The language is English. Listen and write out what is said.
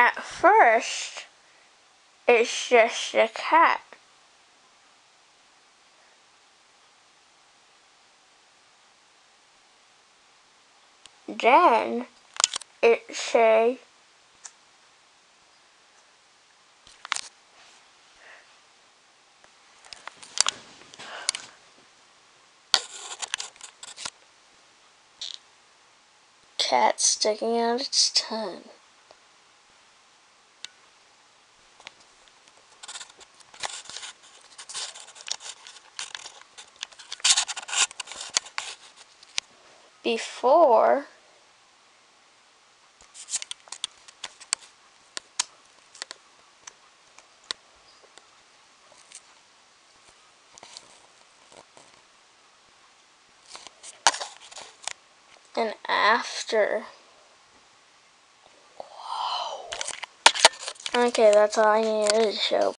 At first, it's just a cat. Then, it's a cat sticking out its tongue. Before, and after. Okay, that's all I needed to show.